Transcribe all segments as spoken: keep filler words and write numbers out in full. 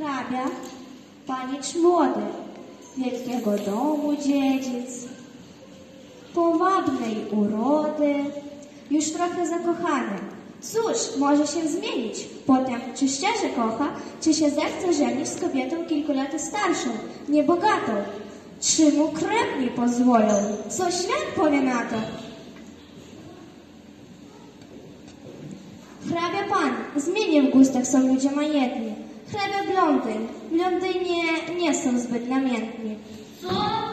Hrabia, panicz młody, wielkiego domu dziedzic, powabnej urody, już trochę zakochany. Cóż, może się zmienić. Potem, czy szczerze kocha, czy się zechce żenić z kobietą kilku lat starszą, niebogatą. Czy mu krewni pozwolą? Co świat powie na to? Hrabia pan, zmienię w gustach są ludzie majętni. Hrabia blondyn, blondynie nie są zbyt namiętni. Co?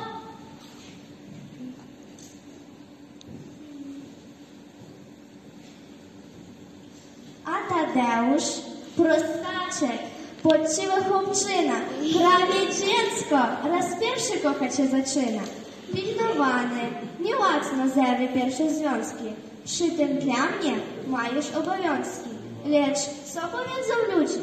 A Tadeusz, prostaczek, poczciwa chłopczyna, prawie dziecko, raz pierwszy kochać się zaczyna. Pilnowany, niełatwo zerwie pierwsze związki. Przy tym dla mnie ma już obowiązki. Lecz co powiedzą ludzie?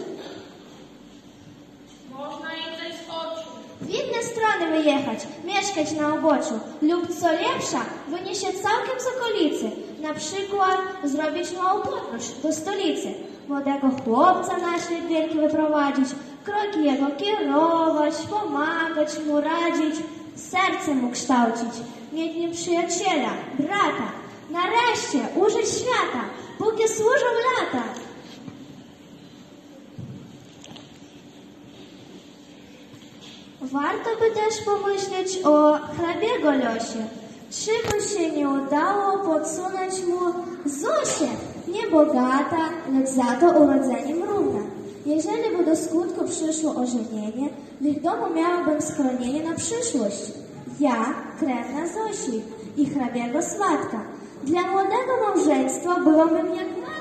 Można im coś z oczu. W inne strony wyjechać, mieszkać na uboczu lub co lepsza, wyniesie całkiem z okolicy. Na przykład zrobić małą podróż do stolicy. Młodego chłopca na świat wielki wyprowadzić, kroki jego kierować, pomagać mu radzić, serce mu kształcić, mieć nim przyjaciela, brata. Nareszcie użyć świata, póki służą lata. Warto by też pomyśleć o hrabiego losie. Czy by się nie udało podsunąć mu Zosię, niebogata, lecz za to urodzeniem równa. Jeżeli by do skutku przyszło ożenienie, w ich domu miałabym schronienie na przyszłość. Ja, krewna Zosi i hrabiego swatka. Dla młodego małżeństwa byłabym jak